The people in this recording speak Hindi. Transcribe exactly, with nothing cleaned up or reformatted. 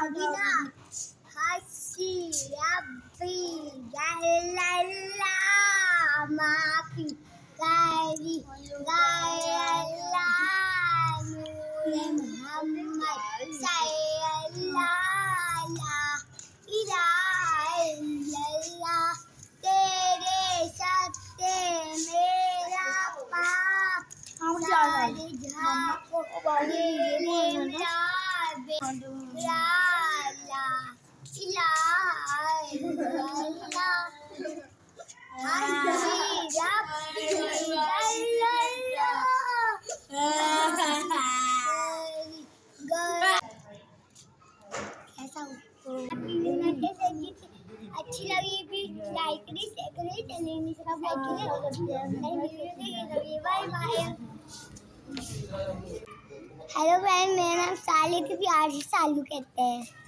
हसी रब्बी जल्लल्ला माफी गायरी गायल्ला नूरे मोहम्मद सल्लल्लाहु ला इलाहा इल्लल्लाह तेरे सत्ते मेरा पाप सारी झाको मेरे मिलादे ला इलाहा इल्लल्लाह हसी रब्बी जल्लल्लाह कैसा हो अच्छी लगी भी लाइक करिए शेयर करिए चैनल में सब्सक्राइब करिए बाय बाय। हेलो फ्रेंड, मेरा नाम सालिक प्यार से सालू कहते हैं।